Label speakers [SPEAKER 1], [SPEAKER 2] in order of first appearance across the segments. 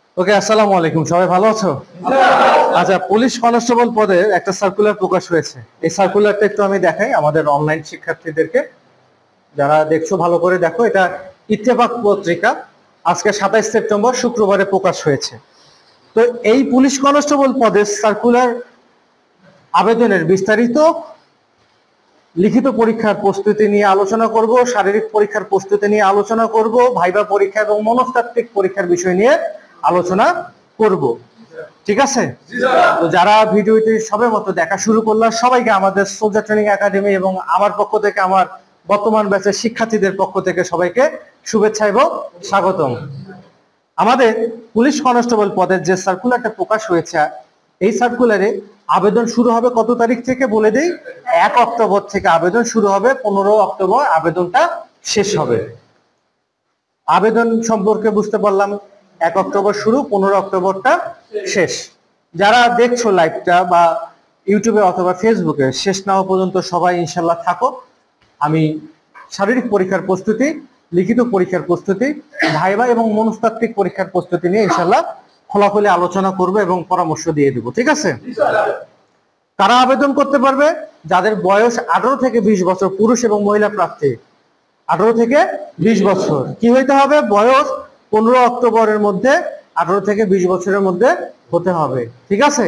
[SPEAKER 1] ওকে, আসসালামু আলাইকুম। সবাই ভালো আছো? আচ্ছা, পুলিশ কনস্টেবল পদের একটা সার্কুলার প্রকাশ হয়েছে। এই সার্কুলারটা একটু আমি দেখাই আমাদের অনলাইন শিক্ষার্থীদেরকে। যারা দেখছো ভালো করে দেখো। এটা ইত্তেফাক পত্রিকা আজকে 27 সেপ্টেম্বর শুক্রবারে প্রকাশ হয়েছে। তো এই পুলিশ কনস্টেবল পদের সার্কুলার আবেদনের বিস্তারিত লিখিত পরীক্ষার প্রস্তুতি নিয়ে আলোচনা করব, শারীরিক পরীক্ষার প্রস্তুতি নিয়ে আলোচনা করব, ভাইবা পরীক্ষা এবং মনস্তাত্ত্বিক পরীক্ষার বিষয় নিয়ে আলোচনা করব। ঠিক আছে? তো যারা ভিডিওটি সবার মতো দেখা শুরু করলাম, সবাইকে আমাদের সোলজার ট্রেনিং একাডেমি এবং আমার পক্ষ থেকে, আমার বর্তমান ব্যাচের শিক্ষার্থীদের পক্ষ থেকে সবাইকে শুভেচ্ছা এবং স্বাগতম। আমাদের পুলিশ কনস্টেবল পদের যে সার্কুলারটা প্রকাশ হয়েছে, এই সার্কুলারে আবেদন শুরু হবে কত তারিখ থেকে বলে দেই। 1 অক্টোবর থেকে আবেদন শুরু হবে, 15 অক্টোবর আবেদনটা শেষ হবে। আবেদন সম্পর্কে বুঝতে পারলাম, 1 অক্টোবর শুরু, 15 অক্টোবরটা শেষ। যারা দেখছো লাইভটা বা ইউটিউবে অথবা ফেসবুকে, শেষ না হওয়া পর্যন্ত সবাই ইনশাল্লাহ থাকো। আমি শারীরিক পরীক্ষার প্রস্তুতি, লিখিত পরীক্ষার প্রস্তুতি, ভাইবা এবং মনস্তাত্ত্বিক পরীক্ষার প্রস্তুতি নিয়ে ইনশাল্লাহ খোলাখুলি আলোচনা করব এবং পরামর্শ দিয়ে দেব। ঠিক আছে? কারা আবেদন করতে পারবে? যাদের বয়স 18 থেকে 20 বছর, পুরুষ এবং মহিলা প্রার্থী। 18 থেকে 20 বছর কি হইতে হবে? বয়স 15 অক্টোবরের মধ্যে 18 থেকে 20 বছরের মধ্যে হতে হবে। ঠিক আছে?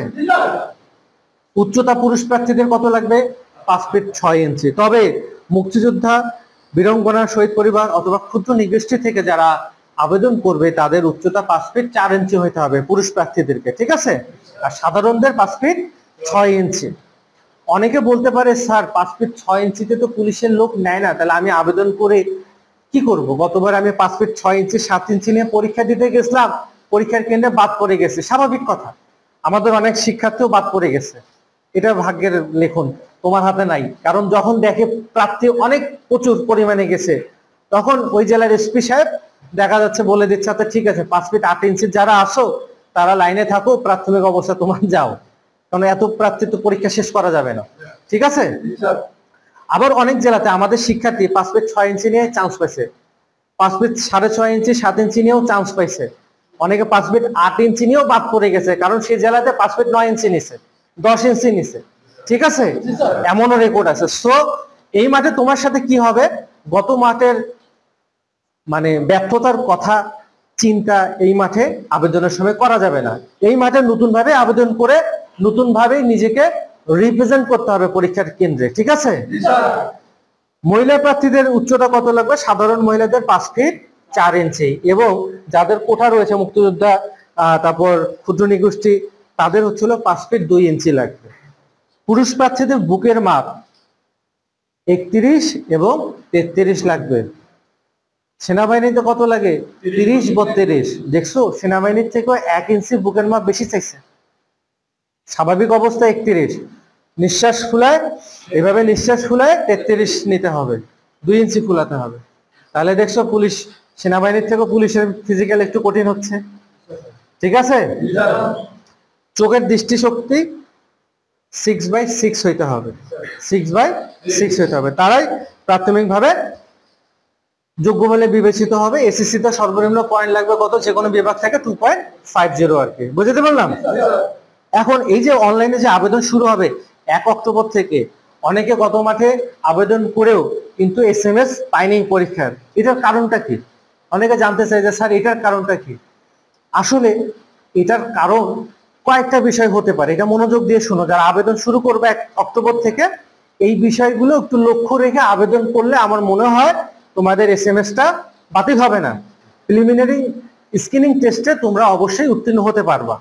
[SPEAKER 1] উচ্চতা পুরুষ প্রার্থীদের কত লাগবে? 5 ফিট 6 ইঞ্চি। তবে মুক্তিযোদ্ধা, বীরাঙ্গনা, শহীদ পরিবার অথবা ক্ষুদ্র নিগোষ্ঠী থেকে যারা আবেদন করবে তাদের উচ্চতা 5 ফিট 4 ইঞ্চি হইতে হবে পুরুষ প্রার্থীদেরকে। ঠিক আছে? আর সাধারণদের 5 ফিট 6 ইঞ্চি। অনেকে বলতে পারে, স্যার 5 ফিট 6 ইঞ্চিতে তো পুলিশের লোক নেয় না, তাহলে আমি আবেদন করে কি করব? গতবার আমি 5 ফিট 6 ইঞ্চি 7 ইঞ্চি নিয়ে পরীক্ষা দিতে গেছিলাম, পরীক্ষার কেন্দ্রে বাদ পড়ে গেছে। স্বাভাবিক কথা, আমাদের অনেক শিক্ষার্থীও বাদ পড়ে গেছে। এটা ভাগ্যের লেখন, তোমার হাতে নাই। কারণ যখন দেখে প্রার্থী অনেক প্রচুর পরিমাণে গেছে, তখন ওই জেলার এসপি সাহেব দেখা যাচ্ছে বলে দিচ্ছে, আচ্ছা ঠিক আছে 5 ফিট 8 ইঞ্চি যারা আসো তারা লাইনে থাকো, প্রাথমিক অবস্থা তোমার যাও। কারণ এত প্রার্থী তো পরীক্ষা শেষ করা যাবে না। ঠিক আছে? আবার অনেক জেলাতে আমাদের শিক্ষার্থী 5 ফিট 6 ইঞ্চি নিয়ে চান্স পাইছে, 5 ফিট 6.5 ইঞ্চি 7 ইঞ্চি নিয়েও চান্স পাইছে। অনেকে 5 ফিট 8 ইঞ্চি নিয়েও বাদ পড়ে গেছে, কারণ সেই জেলাতে 5 ফিট 9 ইঞ্চি নিছে, 10 ইঞ্চি নিছে। ঠিক আছে? এমনও রেকর্ড আছে। সো এই মাঠে তোমার সাথে কি হবে? গত মাঠের মানে ব্যর্থতার কথা চিন্তা এই মাঠে আবেদনের সময় করা যাবে না। এই মাঠে নতুন ভাবে আবেদন করে নতুন ভাবে নিজেকে রিপ্রেজেন্ট করতে হবে পরীক্ষার কেন্দ্রে। ঠিক আছে? মহিলা প্রার্থীদের উচ্চতা কত লাগবে? সাধারণ মহিলাদের 5 ফিট 4 ইঞ্চি এবং যাদের কোঠা রয়েছে মুক্তিযোদ্ধা, তারপর ক্ষুদ্র নিগোষ্ঠী, তাদের হচ্ছিল 5 ফিট 2 ইঞ্চি লাগবে। পুরুষ প্রার্থীদের বুকের মাপ 31 এবং 33 লাগবে। সেনাবাহিনীতে কত লাগে? 30 32। দেখছো, সেনাবাহিনীর থেকে 1 ইঞ্চি বুকের মাপ বেশি চাইছে। স্বাভাবিক অবস্থা 31। নিঃশ্বাস ফুলায়, এভাবে নিঃশ্বাস ফুলায় 33 নিতে হবে, 2 ইঞ্চি ফুলাতে হবে। তাহলে দেখছো পুলিশ, সেনাবাহিনীর থেকে পুলিশের ফিজিক্যাল একটু কঠিন হচ্ছে। ঠিক আছে? চোখের দৃষ্টিশক্তি 6/6 হইতে হবে, 6/6 হইতে হবে। তারাই প্রাথমিকভাবে যোগ্য বলে বিবেচিত হবে। এসএসসি তে সর্বনিম্ন পয়েন্ট লাগবে কত? যে কোনো বিভাগ থেকে 2.50 আর কি। বুঝতে পারলাম? এখন এই যে অনলাইনে যে আবেদন শুরু হবে 1 অক্টোবর থেকে, অনেকে গত মাঠে আবেদন করেও কিন্তু SMS পায়নি পরীক্ষার। এটার কারণটা কি? অনেকে জানতে চায় যে স্যার এটার কারণটা কি? আসলে এটার কারণ কয়েকটা বিষয় হতে পারে। এটা মনোযোগ দিয়ে শুনো, যারা আবেদন শুরু করবে 1 অক্টোবর থেকে, এই বিষয়গুলো একটু লক্ষ্য রেখে আবেদন করলে আমার মনে হয় তোমাদের SMS-টা বাতিল হবে না। প্রিলিমিনারি স্ক্রিনিং টেস্টে তোমরা অবশ্যই উত্তীর্ণ হতে পারবা।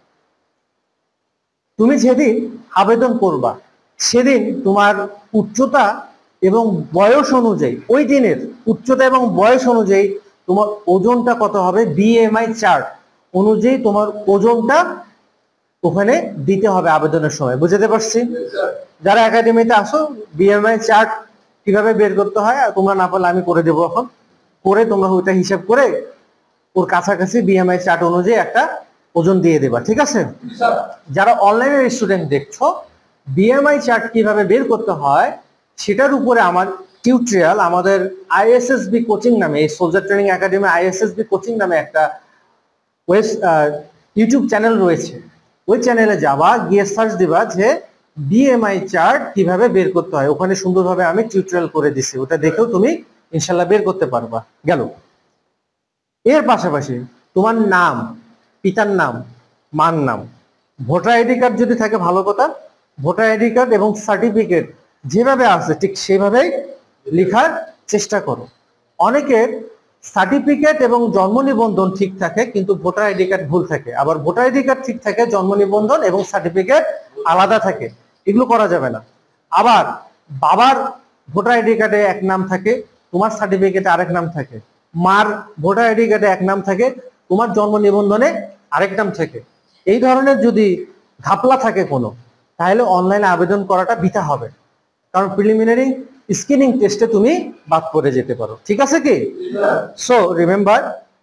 [SPEAKER 1] তুমি যেদিন আবেদন করবা সেদিন তোমার উচ্চতা এবং বয়স অনুযায়ী, ওই দিনের উচ্চতা এবং বয়স অনুযায়ী তোমার ওজনটা কত হবে, BMI চার্ট অনুযায়ী তোমার ওজনটা ওখানে দিতে হবে আবেদনের সময়। বুঝতে পারছি? যারা একাডেমিতে আসো, BMI চার্ট কিভাবে বের করতে হয় তোমরা না পারলে আমি করে দেবো। এখন করে তোমরা ওইটা হিসাব করে ওর কাছাকাছি BMI চার্ট অনুযায়ী একটা ওজন দিয়ে দেবা। ঠিক আছে? যারা অনলাইনের স্টুডেন্ট দেখছো, BMI চার্ট কিভাবে বের করতে হয় সেটার উপরে আমার টিউটোরিয়াল আমাদের ISSB কোচিং নামে, এই soldier training academy ISSB coaching নামে একটা ইউটিউব চ্যানেল রয়েছে, ওই চ্যানেলে যাবা, গিয়ে সার্চ দিবা যে বিএমআই চার্ট কিভাবে বের করতে হয়। ওখানে সুন্দরভাবে আমি টিউটোরিয়াল করে দিছি, ওটা দেখেও তুমি ইনশাল্লাহ বের করতে পারবা। গেল। এর পাশাপাশি তোমার নাম, পিতার নাম, মার নাম, ভোটার আইডি কার্ড যদি থাকে ভালো কথা, ভোটার আইডি কার্ড এবং সার্টিফিকেট যেভাবে আছে ঠিক সেভাবেই লেখার চেষ্টা করো। অনেকের সার্টিফিকেট এবং জন্ম নিবন্ধন ঠিক থাকে কিন্তু ভোটার আইডি কার্ড ভুল থাকে, আবার ভোটার আইডি কার্ড ঠিক থাকে, জন্ম নিবন্ধন এবং সার্টিফিকেট আলাদা থাকে, এগুলো করা যাবে না। আবার বাবার ভোটার আইডি কার্ডে এক নাম থাকে, তোমার সার্টিফিকেটে আরেক নাম থাকে, মার ভোটার আইডি কার্ডে এক নাম থাকে, তোমার জন্ম নিবন্ধনে আরেক নাম থাকে। এই ধরনের যদি ঘাপলা থাকে কোনো, তাহলে অনলাইনে আবেদন করাটা বৃথা হবে, কারণ প্রিলিমিনারি স্ক্রিনিং টেস্টে তুমি বাদ পড়ে যেতে পারো। ঠিক আছে কি? সো রিমেম্বার,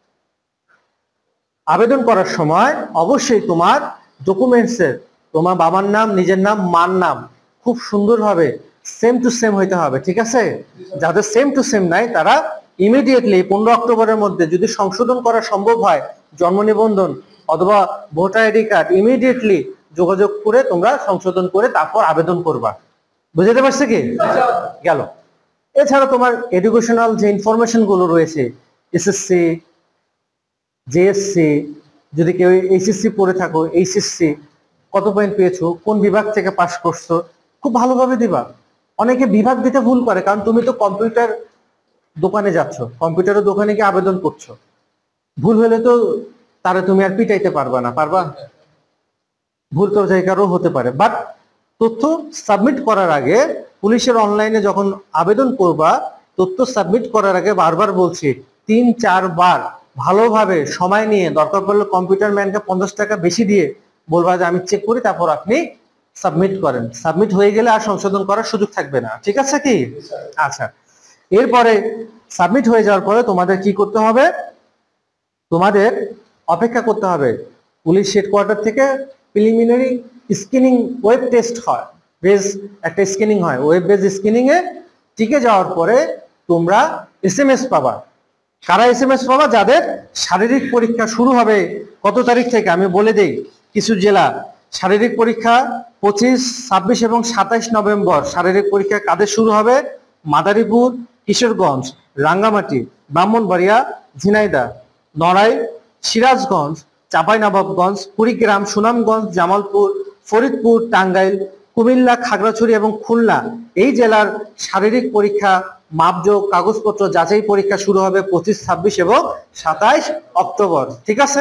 [SPEAKER 1] আবেদন করার সময় অবশ্যই তোমার ডকুমেন্টসের তোমার বাবার নাম, নিজের নাম, মার নাম খুব সুন্দরভাবে সেম টু সেম হইতে হবে। ঠিক আছে? যাদের সেম টু সেম নাই তারা ইমিডিয়েটলি 15 অক্টোবরের মধ্যে যদি সংশোধন করা সম্ভব হয় জন্ম নিবন্ধন অথবা ভোটার আইডি কার্ড, ইমিডিয়েটলি যোগাযোগ করে তোমরা সংশোধন করে তারপর আবেদন করবা। বুঝতে পারছে কি? গেল। এছাড়া তোমার এডুকেশনাল যে ইনফরমেশন গুলো রয়েছে, এসএসসি, জেএসসি, যদি কেউ এইচএসসি পড়ে থাকো, এইচএসসি কত পয়েন্ট পেয়েছো, কোন বিভাগ থেকে পাস করছো, খুব ভালোভাবে দিবা। অনেকে বিভাগ দিতে ভুল করে, কারণ তুমি তো কম্পিউটার দোকানে যাচ্ছ, কম্পিউটারের দোকানে গিয়ে আবেদন করছো, ভুল হলে তো তারা তুমি আর পিটাইতে পারবা না, পারবা? ভুল তো জায়গারও হতে পারে। বাট তথ্য সাবমিট করার আগে, পুলিশের অনলাইনে যখন আবেদন করবা, তথ্য সাবমিট করার আগে বারবার বলছি 3-4 বার ভালোভাবে সময় নিয়ে, দরকার পড়লে কম্পিউটার ম্যানকে 50 টাকা বেশি দিয়ে বলবা যে আমি চেক করি, তারপর আপনি সাবমিট করেন। সাবমিট হয়ে গেলে আর সংশোধন করার সুযোগ থাকবে না। ঠিক আছে কি? আচ্ছা, এরপরে সাবমিট হয়ে যাওয়ার পরে তোমাদের কি করতে হবে? তোমাদের অপেক্ষা করতে হবে। পুলিশ হেডকোয়ার্টার থেকে প্রিলিমিনারি স্ক্রিনিং ওয়েব টেস্ট হয়, বেজ একটা স্ক্রিনিং হয়, ওয়েব বেজ স্ক্রিনিং এ টিকে যাওয়ার পরে তোমরা এসএমএস পাবা। কারা এসএমএস পাবা? যাদের শারীরিক পরীক্ষা শুরু হবে কত তারিখ থেকে আমি বলে দেই। কিছু জেলা শারীরিক পরীক্ষা 25, 26 এবং 27 নভেম্বর শারীরিক পরীক্ষা কাদের শুরু হবে? মাদারীপুর, কিশোরগঞ্জ, রাঙ্গামাটি, ব্রাহ্মণবাড়িয়া, ঝিনাইদহ, নড়াই, সিরাজগঞ্জ, চাঁপাইনবাবগঞ্জ, কুড়িগ্রাম, সুনামগঞ্জ, জামালপুর, ফরিদপুর, টাঙ্গাইল, কুমিল্লা, খাগড়াছড়ি এবং খুলনা এই জেলার শারীরিক পরীক্ষা, মাপযোগ, কাগজপত্র যাচাই পরীক্ষা শুরু হবে 25, 26 এবং 27 অক্টোবর। ঠিক আছে?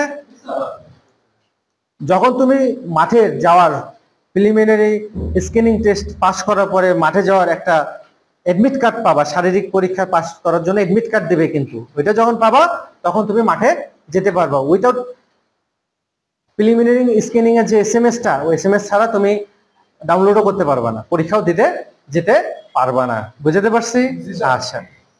[SPEAKER 1] যখন তুমি মাঠে যাওয়ার প্রিলিমিনারি স্ক্রিনিং টেস্ট পাস করার পরে মাঠে যাওয়ার একটা এডমিট কার্ড পাবা, শারীরিক পরীক্ষা পাস করার জন্য এডমিট কার্ড দেবে, কিন্তু ওইটা যখন পাবা তখন তুমি মাঠে যেতে পারবা। উইথাউট প্রিলিমিনারি স্ক্রিনিং এর যে এসএমএসটা, ওই এসএমএস ছাড়া তুমি ডাউনলোডও করতে পারবা না, পরীক্ষাও দিতে যেতে পারবা না। বুঝতে পারছি? আচ্ছা,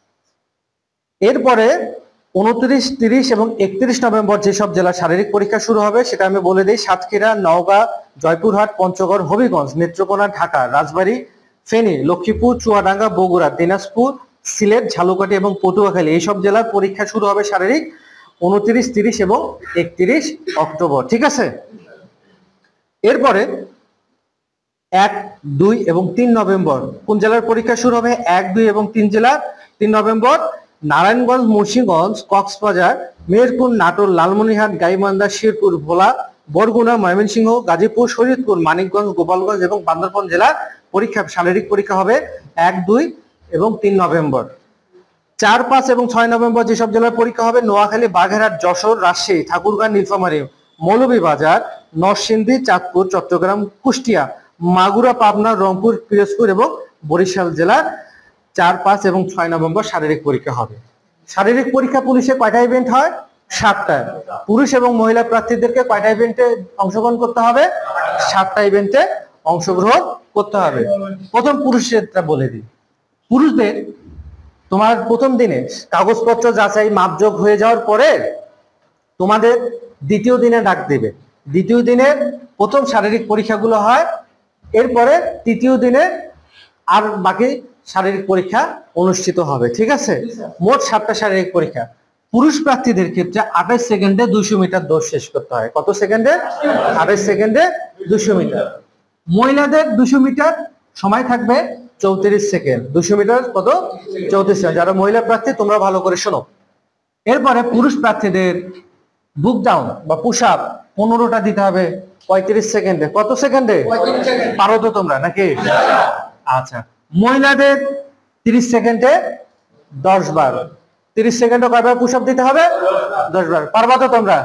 [SPEAKER 1] এরপরে 29, 30 এবং 31 নভেম্বর যেসব জেলা শারীরিক পরীক্ষা শুরু হবে সেটা আমি বলে দিই। সাতক্ষীরা, নওগাঁ, জয়পুরহাট, পঞ্চগড়, হবিগঞ্জ, নেত্রকোনা, ঢাকা, রাজবাড়ী, ফেনী, লক্ষ্মীপুর, চুয়াডাঙ্গা, বগুড়া, দিনাজপুর, সিলেট, ঝালকাঠি এবং পটুয়াখালী এইসব জেলার পরীক্ষা শুরু হবে শারীরিক 29, 30 এবং 31 অক্টোবর। ঠিক আছে? এরপরে 1, 2 এবং 3 নভেম্বর কোন জেলার পরীক্ষা শুরু হবে? 1, 2 এবং 3 জেলার 3 নভেম্বর নারায়ণগঞ্জ, মুন্সিগঞ্জ, কক্সবাজার, মেহেরপুর, নাটোর, লালমনিরহাট, গাইবান্ধা, শেরপুর, ভোলা, বরগুনা, ময়মনসিংহ, গাজীপুর, শরীয়তপুর, মানিকগঞ্জ, গোপালগঞ্জ এবং বান্দরবান জেলার পরীক্ষা শারীরিক পরীক্ষা হবে 1, 2 এবং 3 নভেম্বর। 4, 5 এবং 6 নভেম্বর যেসব জেলার পরীক্ষা হবে: নোয়াখালী, বাগেরহাট, যশোর, রাজশাহী, ঠাকুরগাঁও, নীলফামারী, মৌলভীবাজার, নরসিংদী, চাঁদপুর, চট্টগ্রাম, কুষ্টিয়া, মাগুরা, পাবনা, রংপুর, পিরোজপুর এবং বরিশাল জেলার 4, 5 এবং 6 নভেম্বর শারীরিক পরীক্ষা হবে। শারীরিক পরীক্ষা পুলিশে কয়টা ইভেন্ট হয়? 7টা। পুরুষ এবং মহিলা প্রার্থীদেরকে কয়টা ইভেন্টে অংশগ্রহণ করতে হবে? 7টা ইভেন্টে অংশগ্রহণ করতে হবে। প্রথম পুরুষেরটা বলে দিই। পুরুষদের তোমার প্রথম দিনে কাগজপত্র যাচাই মাপযোগ হয়ে যাওয়ার পরে তোমাদের দ্বিতীয় দিনে ডাক দেবে। দ্বিতীয় দিনের প্রথম শারীরিক পরীক্ষাগুলো হয়, এরপরে তৃতীয় দিনে আর বাকি শারীরিক পরীক্ষা অনুষ্ঠিত হবে। ঠিক আছে? মোট 7টা শারীরিক পরীক্ষা। পুরুষ প্রার্থীদের ক্ষেত্রে 28 সেকেন্ডে 200 মিটার দৌড় শেষ করতে হয়। কত সেকেন্ডে? 28 সেকেন্ডে 200 মিটার। মহিলাদের 200 মিটার সময় থাকবে 34 সেকেন্ড। 200 মিটার কত? 34 সেকেন্ড। যারা মহিলা প্রার্থী তোমরা ভালো করে শোনো। এরপরে পুরুষ প্রার্থীদের বুক ডাউন বা পুশ আপ 15টা দিতে হবে 35 সেকেন্ডে। কত সেকেন্ডে? পারো তো তোমরা নাকি? আচ্ছা, মহিলাদের 30 সেকেন্ডে 10 বার। 30 সেকেন্ডে কয়বার পুশ আপ দিতে হবে? 10 বার। পারবা তো তোমরা?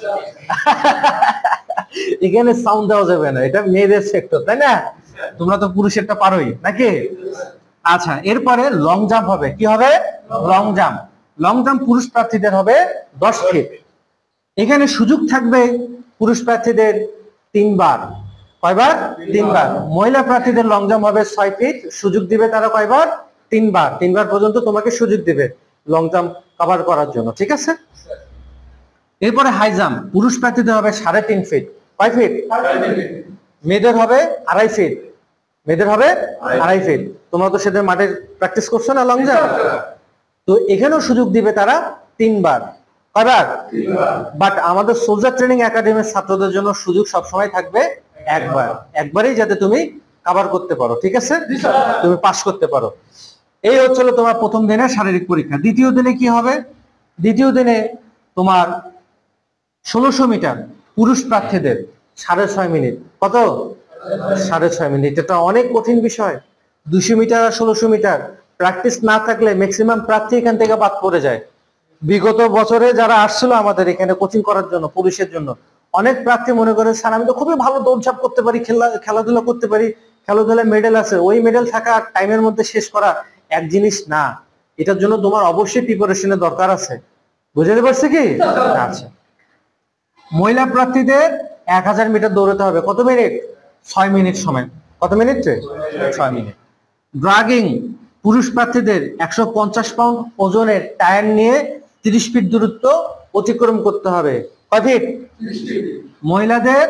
[SPEAKER 1] এখানে সাউন্ড দেওয়া যাবে না, এটা মেয়েদের সেক্টর, তাই না? তোমরা তো পুরুষেরটা পারোই নাকি? আচ্ছা, এরপরে লং জাম্প হবে। কি হবে? Long jump. লং জাম্প পুরুষ প্রার্থীদের হবে 10 ফিট। এখানে সুযোগ থাকবে পুরুষ প্রার্থীদের 3 বার। কয়বার? 3 বার। মহিলা প্রার্থীদের লং জাম্প হবে 6 ফিট। সুযোগ দিবে তারা কয়বার? 3 বার। 3 বার পর্যন্ত তোমাকে সুযোগ দিবে লং জাম্প কভার করার জন্য, ঠিক আছে? এরপরে হাই জাম্প পুরুষ প্রার্থীদের হবে 3.5 ফিট। কয় ফিট? মেয়েদের হবে 2.5 ফিট। মেয়েদের হবে 2.5 ফিট। তোমরা তো সেদিন মাঠে প্র্যাকটিস করছো না লং জাম্প? তো এখানেও সুযোগ দিবে তারা 3 বার। কয়বার? বাট আমাদের সোলজার ট্রেনিং একাডেমির ছাত্রদের জন্য সুযোগ সবসময় থাকবে একবার। একবারেই যাতে তুমি কভার করতে পারো, ঠিক আছে? তুমি পাস করতে পারো। এই হচ্ছিল তোমার প্রথম দিনের শারীরিক পরীক্ষা। দ্বিতীয় দিনে কি হবে? দ্বিতীয় দিনে তোমার 1600 মিটার পুরুষ প্রার্থীদের 6.5 মিনিট। কত? 6.5 মিনিট। এটা অনেক কঠিন বিষয়। 200 মিটার আর 1600 মিটার প্র্যাকটিস না থাকলে ম্যাক্সিমাম প্রার্থী এখান থেকে বাদ পড়ে যায়। বিগত বছরে যারা আসছিল আমাদের এখানে কোচিং করার জন্য পুরুষের জন্য, অনেক প্রার্থী মনে করে স্যার আমি তো খুবই ভালো দৌড়ঝাঁপ করতে পারি, খেলাধুলা করতে পারি, খেলাধুলায় মেডেল আছে। ওই মেডেল থাকা টাইমের মধ্যে শেষ করা এক জিনিস না। এটার জন্য তোমার অবশ্যই প্রিপারেশনের দরকার আছে। বুঝতে পারছি কি? আচ্ছা, মহিলা প্রার্থীদের 1000 মিটার দৌড়াতে হবে। কত মিনিট? 6 মিনিট সময়। কত মিনিট? 6 মিনিট। ড্রাগিং পুরুষ প্রার্থীদের 150 পাউন্ড ওজনের টায়ার নিয়ে 30 ফিট দূরত্ব অতিক্রম করতে হবে। কয় ফিট? মহিলাদের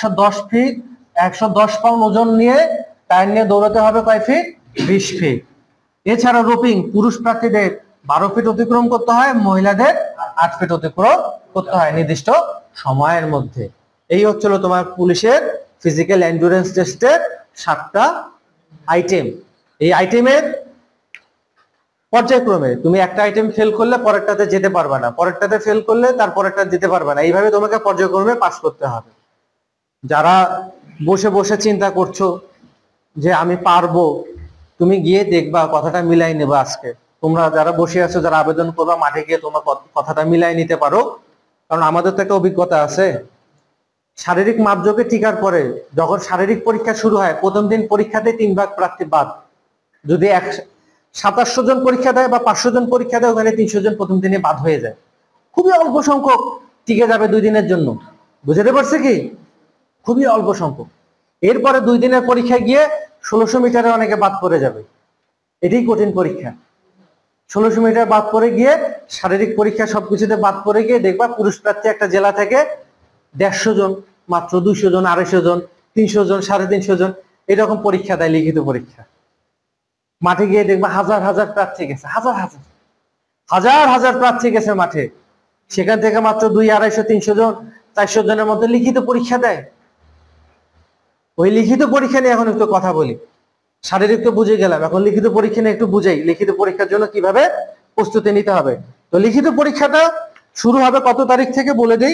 [SPEAKER 1] 110 পাউন্ড ওজন নিয়ে টায়ার নিয়ে দৌড়াতে হবে কয় ফিট? 20 ফিট। এছাড়া রোপিং পুরুষ প্রার্থীদের 12 ফিট অতিক্রম করতে হয়, মহিলাদের 8 ফিট অতিক্রম করতে হয় নির্দিষ্ট সময়ের মধ্যে। এই হচ্ছিল তোমার পুলিশের ফিজিক্যাল এন্ডুরেন্স টেস্টের 7টা আইটেম। এই আইটেমের পর্যায়ক্রমে তুমি একটা আইটেম ফেল করলে পরেরটাতে যেতে পারবে না, পরেরটাতে ফেল করলে তারপরেরটা যেতে পারবে না। এইভাবে তোমাকে পর্যায়ক্রমে পাস করতে হবে। যারা বসে বসে চিন্তা করছো যে আমি পারবো, তুমি গিয়ে দেখবা কথাটা মিলাই নেবে আজকে। তোমরা যারা বসে আছো, যারা আবেদন করবা, মাঠে গিয়ে তোমার কথাটা মিলাই নিতে পারো। কারণ আমাদের তো একটা অভিজ্ঞতা আছে। শারীরিক মাপজোকে টিকার পরে যখন শারীরিক পরীক্ষা শুরু হয়, প্রথম দিন পরীক্ষাতে 3 ভাগ প্রার্থী বাদ। যদি 2700 জন পরীক্ষা দেয় বা 500 জন পরীক্ষা দেয়, ওখানে 300 জন প্রথম দিনে বাদ হয়ে যায়। খুবই অল্প সংখ্যক টিকে যাবে 2 দিনের জন্য। বুঝতে পারছে কি? খুবই অল্প সংখ্যক। এরপরে 2 দিনের পরীক্ষা গিয়ে 1600 মিটারে অনেকে বাদ পড়ে যাবে। এটাই কঠিন পরীক্ষা। 1600 মিটার বাদ পড়ে গিয়ে শারীরিক পরীক্ষা সবকিছুতে বাদ পড়ে গিয়ে দেখবা পুরুষ প্রার্থী একটা জেলা থেকে 150 জন, মাত্র 200 জন, 250 জন, 300 জন, 350 জন এরকম পরীক্ষা দেয়, লিখিত পরীক্ষা। মাঠে গিয়ে দেখবা হাজার হাজার প্রার্থী গেছে, হাজার হাজার প্রার্থী গেছে মাঠে। সেখান থেকে মাত্র 200, 250, 300 জন, 400 জনের মধ্যে লিখিত পরীক্ষা দেয়। ওই লিখিত পরীক্ষা নিয়ে এখন একটু কথা বলি। শারীরিক তো বুঝে গেলাম, এখন লিখিত পরীক্ষা নিয়ে একটু বুঝাই। লিখিত পরীক্ষার জন্য কিভাবে প্রস্তুতি নিতে হবে। তো লিখিত পরীক্ষাটা শুরু হবে কত তারিখ থেকে বলে দেই।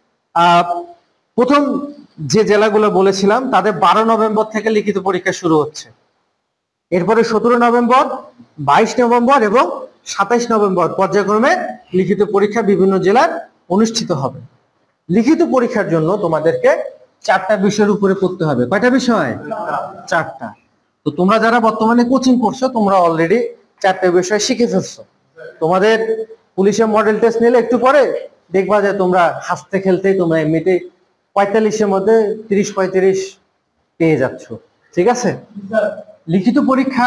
[SPEAKER 1] প্রথম যে জেলাগুলো বলেছিলাম তাদের 12 নভেম্বর থেকে লিখিত পরীক্ষা শুরু হচ্ছে। এরপরে 17 নভেম্বর, 22 নভেম্বর এবং 27 নভেম্বর পর্যায়ক্রমে লিখিত পরীক্ষা বিভিন্ন জেলার অনুষ্ঠিত হবে। লিখিত পরীক্ষার জন্য তোমাদেরকে 4টা বিষয়ের উপরে পড়তে হবে। কয়টা বিষয়? 4টা। তো তোমরা যারা বর্তমানে কোচিং করছো, তোমরা অলরেডি 4টা বিষয় শিখে ফেলছো। তোমাদের পুলিশের মডেল টেস্ট নিলে একটু পরে দেখবা যে তোমরা হাসতে খেলতেই তোমরা এমনিতে 45-এর মধ্যে 30-35 পেয়ে যাচ্ছ। ঠিক আছে? লিখিত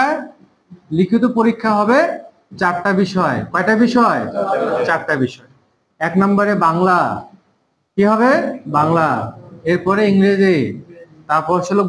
[SPEAKER 1] পরীক্ষা হবে 4টা বিষয়। কয়টা বিষয়? 4টা বিষয়। 1 নম্বরে বাংলা। কি হবে? বাংলা। এরপরে ইংরেজি, তারপর হলো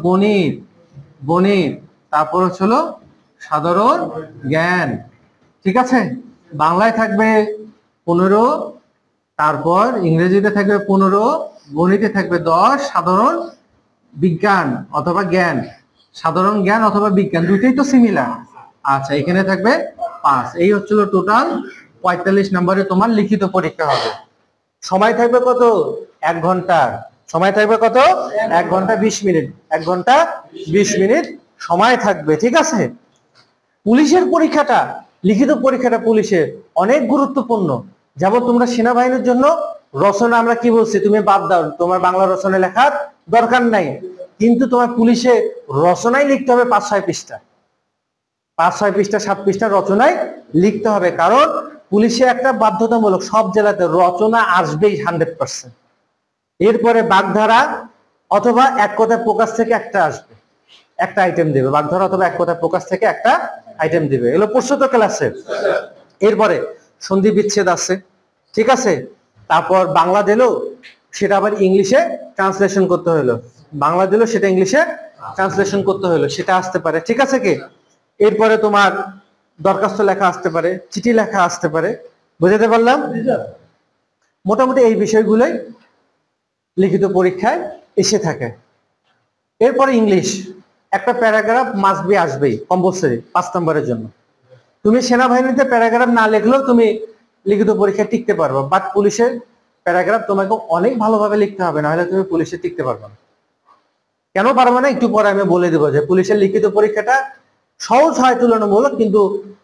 [SPEAKER 1] গণিত, তারপর হলো সাধারণ জ্ঞান। ঠিক আছে? বাংলায় থাকবে 15, তারপর ইংরেজিতে থাকবে 15, গণিতে থাকবে 10, সাধারণ বিজ্ঞান অথবা জ্ঞান, সাধারণ জ্ঞান অথবা বিজ্ঞান দুইটাই তো সিমিলার। আচ্ছা, এখানে থাকবে 5। এই হচ্ছিল টোটাল 45 নম্বরে তোমার লিখিত পরীক্ষা হবে। সময় থাকবে কত? 1 ঘন্টা। সময় থাকবে কত? 1 ঘন্টা 20 মিনিট। 1 ঘন্টা 20 মিনিট সময় থাকবে, ঠিক আছে? পুলিশের পরীক্ষাটা, লিখিত পরীক্ষাটা পুলিশের অনেক গুরুত্বপূর্ণ। যেমন তোমরা সেনাবাহিনীর জন্য রচনা আমরা কি বলছি, তুমি বাদ দাও, তোমার বাংলা রচনা লেখার দরকার নাই, কিন্তু তোমার পুলিশে রচনাই লিখতে হবে 5-6 পৃষ্ঠা, 5-6 পৃষ্ঠা 7 পৃষ্ঠা রচনায় লিখতে হবে। কারণ পুলিশে একটা বাধ্যতামূলক, সব জেলাতে রচনা আসবেই 100%। এরপরে বাগধারা অথবা এক কথায় প্রকাশ থেকে একটা আসবে, একটা আইটেম দিবে। বাগধারা অথবা এক কথায় প্রকাশ থেকে একটা আইটেম দিবে। এগুলো পড়ছো তো ক্লাসে। এরপরে সন্ধি বিচ্ছেদ আছে, ঠিক আছে? তারপর বাংলা দিলো, সেটা আবার ইংলিশে ট্রান্সলেশন করতে হলো। বাংলা দিলো, সেটা ইংলিশে ট্রান্সলেশন করতে হলো, সেটা আসতে পারে, ঠিক আছে কি? এরপরে তোমার দরখাস্ত লেখা আসতে পারে, চিঠি লেখা আসতে পারে। বুঝাতে পারলাম? মোটামুটি এই বিষয়গুলোই লিখিত পরীক্ষায় এসে থাকে। এরপরে ইংলিশ, একটা প্যারাগ্রাফ মাস্ট বি আসবেই, কম্পালসরি 5 নম্বরের জন্য। তুমি সেনাবাহিনীতে প্যারাগ্রাফ না লিখলেও তুমি লিখিত পরীক্ষায় টিকতে পারবে, বাট পুলিশের প্যারাগ্রাফ তোমাকে অনেক ভালোভাবে লিখতে হবে, নাহলে তুমি পুলিশে টিকতে পারবে না। কেন পারবে না একটু পরে আমি বলে দেবো, যে পুলিশের লিখিত পরীক্ষাটা সহজ হয় তুলনামূলক, কিন্তু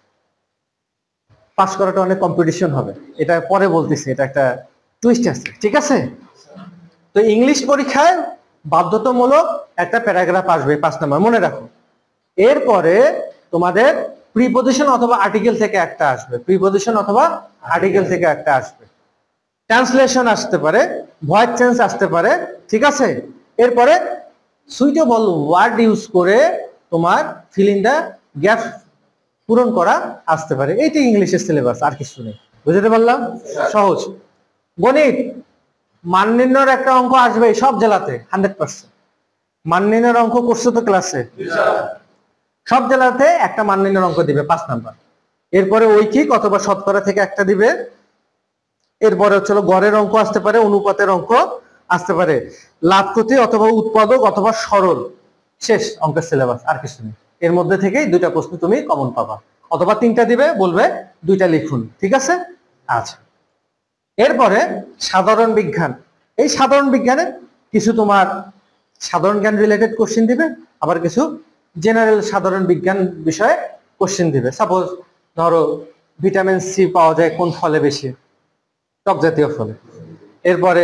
[SPEAKER 1] পাস করাটা অনেক কম্পিটিশন হবে, এটা পরে বলতেছি, এটা একটা টুইস্ট আছে, ঠিক আছে? তো ইংলিশ পরীক্ষায় বাধ্যতামূলক একটা প্যারাগ্রাফ আসবে 5 নম্বর, মনে রাখো। এরপরে তোমাদের প্রিপজিশন অথবা আর্টিকেল থেকে একটা আসবে, প্রিপজিশন অথবা আর্টিকেল থেকে একটা আসবে। ট্রান্সলেশন আসতে পারে, ভয়েস চেঞ্জ আসতে পারে, ঠিক আছে? এরপরে সুইটেবল ওয়ার্ড ইউজ করে তোমার ফিল ইন দা গ্যাপ পূরণ করা আসতে পারে। এইটাই ইংলিশের সিলেবাস, আর কিছু নেই। বুঝতে পারলাম? সহজ। গণিত, মান নির্ণয়ের একটা অঙ্ক আসবে সব জেলাতে 100%। মান নির্ণয়ের অঙ্ক করছো তো ক্লাসে? সব জেলাতে একটা মান নির্ণয়ের অঙ্ক দিবে 5 নাম্বার। এরপরে ঐকিক অথবা শতকরা থেকে একটা দিবে। এরপরে হচ্ছে গড়ের অঙ্ক আসতে পারে, অনুপাতের অঙ্ক আসতে পারে, লাভ ক্ষতি অথবা উৎপাদক অথবা সরল। শেষ অঙ্কের সিলেবাস, আর কিছু নেই। এর মধ্যে থেকেই 2টা প্রশ্ন তুমি কমন পাবা, অথবা 3টা দিবে, বলবে 2টা লিখুন, ঠিক আছে? আচ্ছা, এরপরে সাধারণ বিজ্ঞান। এই সাধারণ বিজ্ঞানে কিছু তোমার সাধারণ জ্ঞান রিলেটেড কোশ্চেন দিবে, আবার কিছু জেনারেল সাধারণ বিজ্ঞান বিষয়ে কোশ্চেন দিবে। সাপোজ ধরো ভিটামিন সি পাওয়া যায় কোন ফলে বেশি? টক জাতীয় ফলে। এরপরে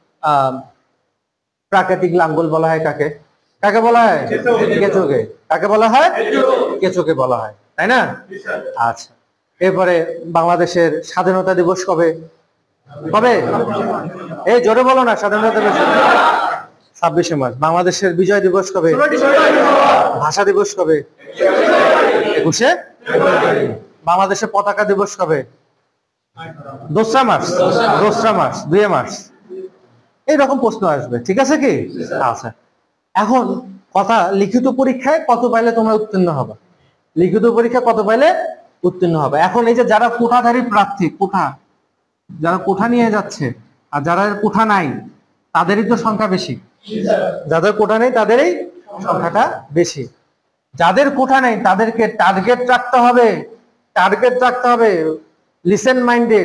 [SPEAKER 1] প্রাকৃতিক লাঙ্গল বলা হয় কাকে? কাকে বলা হয়? কেঁচোকে। কাকে বলা হয়? কেঁচোকে বলা হয়, তাই না? আচ্ছা, এরপরে বাংলাদেশের স্বাধীনতা দিবস কবে? কবে? এই জোরে বলো না। স্বাধীনতা দিবস 26শে মার্চ। বাংলাদেশের বিজয় দিবস কবে? ভাষা দিবস কবে? 21শে। বাংলাদেশের পতাকা দিবস কবে? 2রা মার্চ। 2রা মার্চ, 2 মার্চ। এইরকম প্রশ্ন আসবে, ঠিক আছে কি? আচ্ছা, এখন কথা, লিখিত পরীক্ষায় কত পাইলে তোমরা উত্তীর্ণ হবে? লিখিত পরীক্ষা কত পাইলে উত্তীর্ণ হবে? এখন এই যে যারা কোঠাধারী প্রার্থী, কোঠা, যারা কোঠা নিয়ে যাচ্ছে, আর যারা কোঠা নাই তাদেরই তো সংখ্যা বেশি। যাদের কোঠা নেই তাদেরই সংখ্যাটা বেশি। যাদের কোঠা নেই তাদেরকে টার্গেট রাখতে হবে, টার্গেট রাখতে হবে। লিসেন মাইন্ডেড,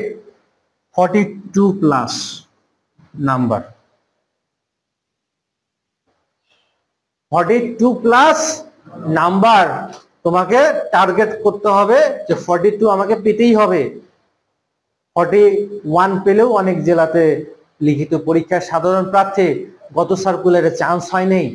[SPEAKER 1] 42+ নাম্বার, 42+ নাম্বার তোমাকে টার্গেট করতে হবে, যে 42 আমাকে পেতেই হবে। 41 পেলেও অনেক জেলাতে লিখিত পরীক্ষার সাধারণ প্রার্থী গত সার্কুলারে চান্স হয় নাই।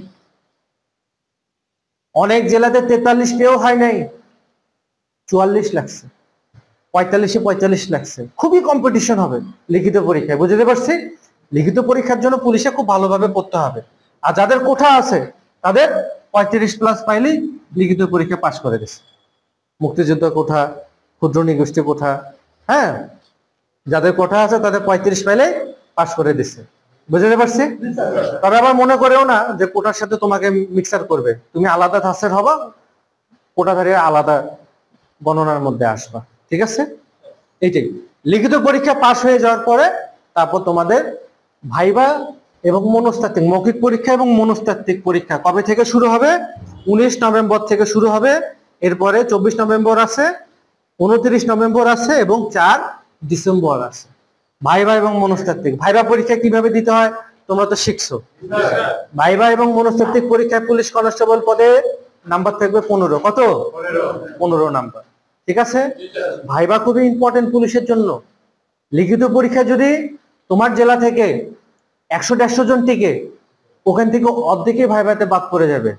[SPEAKER 1] অনেক জেলাতে 43 পেয়েও হয় নাই, 44 লাগছে, 45 লাগছে। খুবই কম্পিটিশন হবে লিখিত পরীক্ষায়, বুঝতে পারছি? লিখিত পরীক্ষার জন্য পুলিশে খুব ভালোভাবে পড়তে হবে। আর যাদের কোঠা আছে তাদের 35+ পাইলেই লিখিত পরীক্ষা পাশ করে গেছে। মুক্তিযুদ্ধ কোঠা, ক্ষুদ্র নিগোষ্ঠী কোঠা, হ্যাঁ, যাদের কোঠা আছে তাদের 35 পাইলে পাশ করে দিচ্ছে, বুঝতে পারছি? তবে আবার মনে করেও না যে কোটার সাথে তোমাকে মিক্সার করবে, তুমি আলাদা ধাঁচের হবা, কোটাধারী আলাদা গণনার মধ্যে আসবা, ঠিক আছে? এইটাই। লিখিত পরীক্ষা পাশ হয়ে যাওয়ার পরে তারপর তোমাদের ভাইবা এবং মনস্তাত্ত্বিক মৌখিক পরীক্ষা এবং মনস্তাত্ত্বিক পরীক্ষা কবে থেকে শুরু হবে? 19 নভেম্বর থেকে শুরু হবে। এরপরে 24 নভেম্বর আছে, 29 নভেম্বর আছে এবং 4 ডিসেম্বর আছে। ভাইবা এবং মনস্তাত্ত্বিক। ভাইবা পরীক্ষা কিভাবে দিতে হয় তোমরা তো শিখছো। ভাইবা এবং মনস্তাত্ত্বিক পরীক্ষায় পুলিশ কনস্টেবল পদে নাম্বার থাকবে 15। কত? 15 নাম্বার। ঠিক আছে? ভাইবা খুবই ইম্পর্টেন্ট পুলিশের জন্য। লিখিত পরীক্ষা যদি তোমার জেলা থেকে 100-150 জন টিকে, ওখান থেকে অর্ধেকে ভাইভাতে বাদ পড়ে যাবে,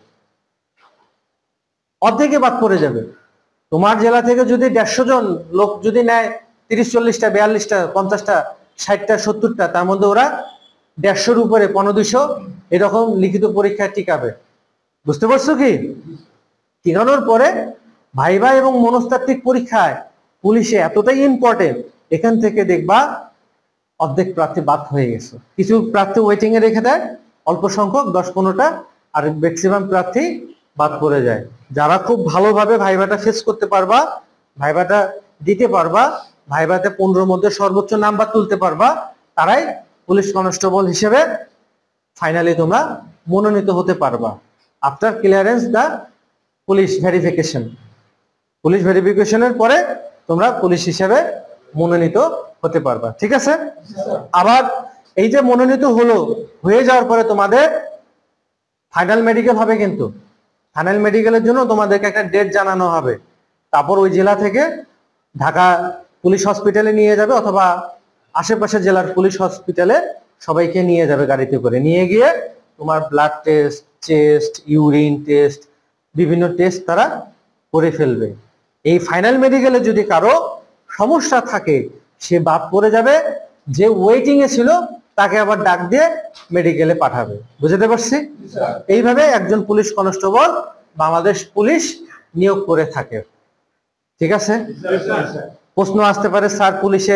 [SPEAKER 1] অর্ধেকে বাদ পড়ে যাবে। তোমার জেলা থেকে যদি 150 জন লোক যদি নেয়, 30-40টা 42টা 50টা 60টা 70টা, তার মধ্যে ওরা 150-র উপরে 1500 এরকম লিখিত পরীক্ষায় টিকাবে। বুঝতে পারছো কি? টিকানোর পরে ভাইবা এবং মনস্তাত্ত্বিক পরীক্ষায় পুলিশে এতটাই ইম্পর্টেন্ট, এখান থেকে দেখবা অর্ধেক প্রার্থী বাদ হয়ে গেছে। কিছু প্রার্থী ওয়েটিং এ রেখে দেয়, অল্প সংখ্যক 10-15টা, আর ম্যাক্সিমাম প্রার্থী বাদ পড়ে যায়। যারা খুব ভালোভাবে ভাইভাটা ফেস করতে পারবা, ভাইভাটা দিতে পারবা, ভাইভাতে 15-র মধ্যে সর্বোচ্চ নাম্বার তুলতে পারবা, তারাই পুলিশ কনস্টেবল হিসেবে ফাইনালি তোমরা মনোনীত হতে পারবা। After clearance the police verification. Police ভেরিফিকেশনের পরে তোমরা পুলিশ হিসেবে মনোনীত হতে পারবা। ঠিক আছে? আবার এই যে মনোনীত হয়ে যাওয়ার পরে তোমাদের ফাইনাল মেডিকেল হবে, কিন্তু ফাইনাল মেডিকেলের জন্য তোমাদেরকে একটা ডেট জানানো হবে। তারপর ওই জেলা থেকে ঢাকা পুলিশ হসপিটালে নিয়ে যাবে, অথবা আশেপাশের জেলার পুলিশ হসপিটালে সবাইকে নিয়ে যাবে গাড়িতে করে। নিয়ে গিয়ে তোমার blood test, chest, urine test, বিভিন্ন টেস্ট তারা করে ফেলবে। এই ফাইনাল মেডিকেলে যদি কারো সমস্যা থাকে, সে বাদ পড়ে যাবে, যে ওয়েটিং এ ছিল তাকে আবার ডাক দিয়ে মেডিকেলে পাঠাবে। বুঝতে পারছি? এইভাবে একজন পুলিশ কনস্টেবল বাংলাদেশ পুলিশ নিয়োগ করে থাকে। ঠিক আছে? প্রশ্ন আসতে পারে, স্যার পুলিশে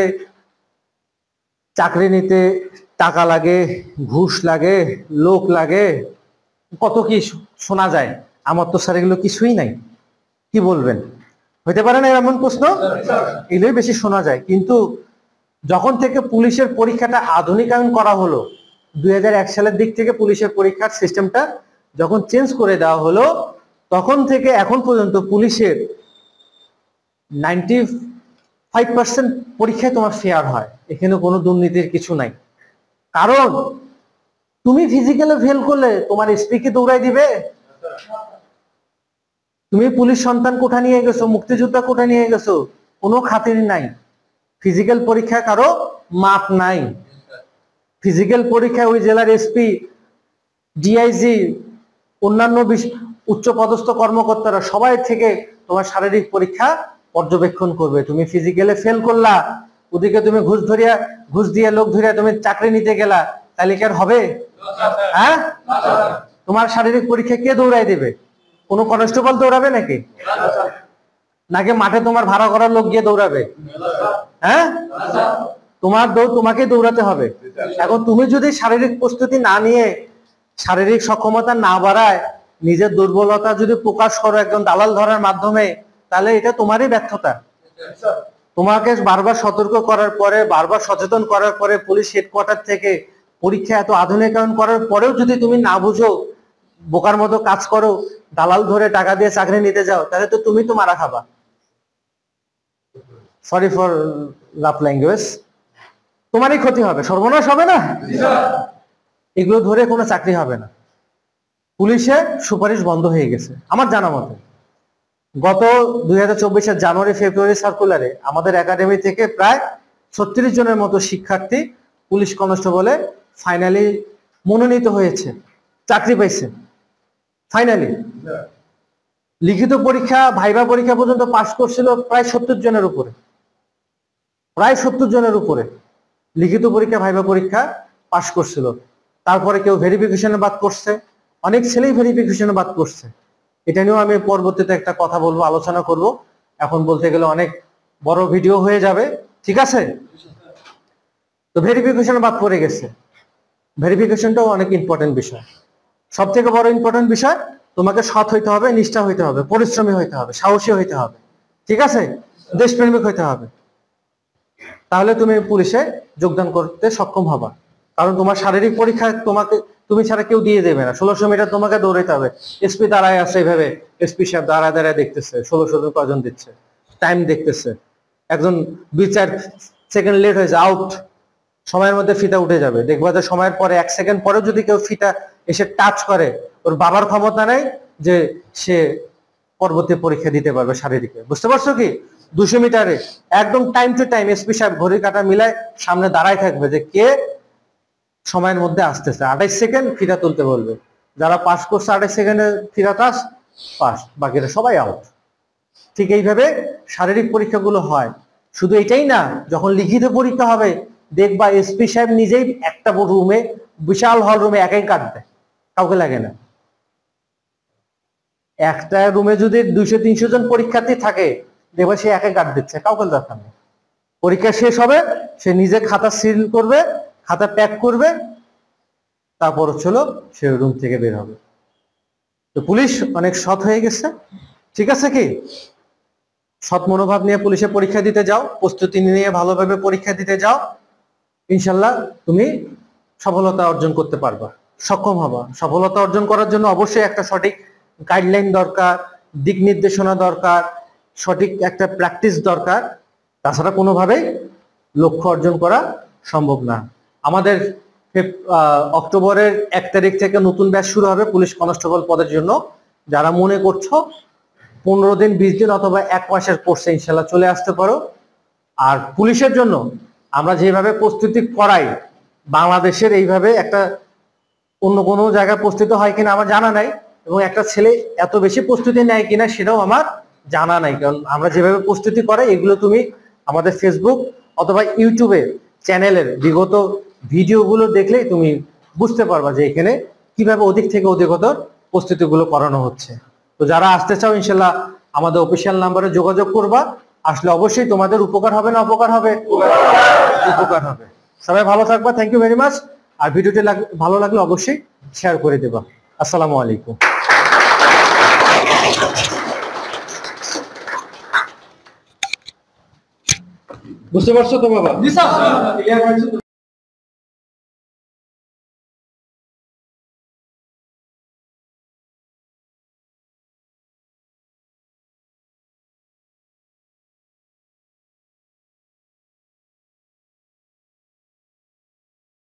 [SPEAKER 1] চাকরি নিতে টাকা লাগে, ঘুষ লাগে, লোক লাগে, কত কি শোনা যায়। আমার তো স্যার এগুলো কিছুই নাই, কি বলবেন? হইতে পারে না এমন প্রশ্ন? এগুলোই বেশি শোনা যায়। কিন্তু যখন থেকে পুলিশের পরীক্ষাটা আধুনিকায়ন করা হলো, 2001 সালের দিক থেকে পুলিশের পরীক্ষার সিস্টেমটা যখন চেঞ্জ করে দেওয়া হলো, তখন থেকে এখন পর্যন্ত পুলিশের 95% পরীক্ষায় তোমার ফেয়ার হয়। এখানে কোনো দুর্নীতির কিছু নাই। কারণ তুমি ফিজিক্যালে ফেল করলে তোমার এসপি কে দৌড়াই দিবে? তুমি পুলিশ সন্তান কোঠা নিয়ে গেছো, মুক্তিযোদ্ধা কোঠা নিয়ে গেছো, কোনো খাতির নাই। ফিজিক্যাল পরীক্ষা কারো মাপ নাই। ফিজিক্যাল পরীক্ষায় ওই জেলার এসপি, ডিআইজি, অন্যান্য উচ্চ পদস্থ কর্মকর্তারা সবাই থেকে তোমার শারীরিক পরীক্ষা পর্যবেক্ষণ করবে। তুমি ফিজিক্যালে ফেল করলা, ওদিকে তুমি ঘুষ দিয়ে লোক ধরিয়া তুমি চাকরি নিতে গেলা, তাহলে কি আর হবে? হ্যাঁ? তোমার শারীরিক পরীক্ষা কে দৌড়াই দেবে? কোনো কনস্টেবল দৌড়াবে নাকি? নাকি মাঠে তোমার ভাড়া করার লোক গিয়ে দৌড়াবে? হ্যাঁ? তোমার দৌড় তোমাকে দৌড়াতে হবে। এখন তুমি যদি শারীরিক প্রস্তুতি না নিয়ে, শারীরিক সক্ষমতা না বাড়ায়, নিজের দুর্বলতা যদি প্রকাশ করো একজন দালাল ধরার মাধ্যমে, তাহলে এটা তোমারই ব্যর্থতা। তোমাকে বারবার সতর্ক করার পরে, বারবার সচেতন করার পরে, পুলিশ হেডকোয়ার্টার থেকে পরীক্ষা এত আধুনিকায়ন করার পরেও যদি তুমি না বুঝো, বোকার মতো কাজ করো, দালাল ধরে টাকা দিয়ে চাকরি নিতে যাও, তাহলে তো তুমি তো মারা খাবা। Sorry for rough language. তোমারই ক্ষতি হবে, সর্বনাশ হবে না? এগুলো ধরে কোনো চাকরি হবে না। পুলিশে সুপারিশ বন্ধ হয়ে গেছে আমার জানা মতে। গত 2024 জানুয়ারি ফেব্রুয়ারি সার্কুলারে আমাদের একাডেমি থেকে প্রায় 36 জনের মতো শিক্ষার্থী পুলিশ কনস্টেবলে ফাইনালি মনোনীত হয়েছে, চাকরি পাইছে ফাইনালি। লিখিত পরীক্ষা, ভাইবা পরীক্ষা পর্যন্ত পাস করছিল প্রায় 70 জনের উপরে, প্রায় 70 জনের উপরে লিখিত পরীক্ষা, ভাইবা পরীক্ষা পাস করছিল। তারপরে কেউ ভেরিফিকেশনে বাদ করছে, অনেক ছেলেই ভেরিফিকেশনে বাদ করছে। এটা নিয়েও আমি পরবর্তীতে একটা কথা বলবো, আলোচনা করব। এখন বলতে গেলে অনেক বড় ভিডিও হয়ে যাবে। ঠিক আছে? তো ভেরিফিকেশনে বাদ পড়ে গেছে। ভেরিফিকেশনটাও অনেক ইম্পর্টেন্ট বিষয়। সব থেকে বড় ইম্পর্টেন্ট বিষয়, তোমাকে সৎ হইতে হবে, নিষ্ঠা হইতে হবে, পরিশ্রমী হইতে হবে, সাহসী হইতে হবে। ঠিক আছে? দেশপ্রেমিক হইতে হবে। তাহলে তুমি পুলিশে যোগদান করতে সক্ষম হবা। কারণ তোমার শারীরিক পরীক্ষা তুমি ছাড়া কেউ দিয়ে দেবে না। 1600 মিটার তোমাকে দৌড়াইতে হবে। এসপি দাঁড়ায় আছে এইভাবে, এসপি সাহেব দাঁড়ায় দাঁড়ায় দেখতেছে 1600 জন কজন দিচ্ছে, টাইম দেখতেছে। একজন 2-4 সেকেন্ড লেট হয়েছে, আউট। সময়ের মধ্যে ফিতা উঠে যাবে। দেখবা যে সময়ের পরে 1 সেকেন্ড পরেও যদি কেউ ফিতা এসে টাচ করে, ওর বাবার ক্ষমতা নেই যে সে পরবর্তী পরীক্ষা দিতে পারবে শারীরিকে। বুঝতে পারছো কি? 200 মিটারে একদম টাইম টু টাইম এসপি সাহেব ঘড়ি কাঁটা মিলায় সামনে দাঁড়ায় থাকবে যে কে সময়ের মধ্যে আসতেছে। 28 সেকেন্ড ফিতা তুলতে বলবে। যারা পাস করছে 28 সেকেন্ডে ফিতা টাচ, পাস, বাকিরা সবাই আউট। ঠিক এইভাবে শারীরিক পরীক্ষাগুলো হয়। শুধু এটাই না, যখন লিখিত পরীক্ষা হবে দেখবা এসপি সাহেব নিজেই একটা রুমে, বিশাল হল রুমে একাই কাটবে, কাউকে লাগে না। একটা রুমে যদি 200-300 জন পরীক্ষার্থী থাকে, দেখবা সে একাই কাট দিচ্ছে, কাউকে দরকার নেই। পরীক্ষা শেষ হবে, সে নিজে খাতা সিল করবে, খাতা প্যাক করবে, তারপর হচ্ছিল সে রুম থেকে বের হবে। তো পুলিশ অনেক সৎ হয়ে গেছে। ঠিক আছে কি? সৎ মনোভাব নিয়ে পুলিশে পরীক্ষা দিতে যাও, প্রস্তুতি নিয়ে ভালোভাবে পরীক্ষা দিতে যাও, ইনশাল্লাহ তুমি সফলতা অর্জন করতে পারবা, সক্ষম হবা। সফলতা অর্জন করার জন্য অবশ্যই একটা সঠিক গাইডলাইন দরকার, দিক নির্দেশনা দরকার, সঠিক একটা প্র্যাকটিস দরকার। তাছাড়া কোনোভাবেই লক্ষ্য অর্জন করা সম্ভব না। আমাদের অক্টোবরের 1 তারিখ থেকে নতুন ব্যাচ শুরু হবে পুলিশ কনস্টেবল পদের জন্য। যারা মনে করছো 15 দিন, 20 দিন অথবা 1 মাসের কোর্সে ইনশাল্লাহ চলে আসতে পারো। আর পুলিশের জন্য আমরা যেভাবে প্রস্তুতি করাই, বাংলাদেশের এইভাবে একটা অন্য কোনো জায়গায় প্রস্তুতি হয় কিনা আমার জানা নাই, এবং একটা ছেলে এত বেশি প্রস্তুতি নেয় কিনা সেটাও আমার জানা নাই। কারণ আমরা যেভাবে প্রস্তুতি করাই এগুলো তুমি আমাদের ফেসবুক অথবা ইউটিউবে চ্যানেলের বিগত ভিডিওগুলো দেখলেই তুমি বুঝতে পারবা যে এখানে কিভাবে অধিক থেকে অধিকতর প্রস্তুতিগুলো করানো হচ্ছে। তো যারা আসতে চাও ইনশাল্লাহ আমাদের অফিসিয়াল নাম্বারে যোগাযোগ করবা। আসলে অবশ্যই তোমাদের উপকার হবে না অপকার হবে? উপকার হবে। সবাই ভালো থাকবা। Thank you very much. আর ভিডিওটি ভালো লাগলে অবশ্যই শেয়ার করে দেবা। আসসালামু আলাইকুম। বুঝতে পারছো তো বাবা?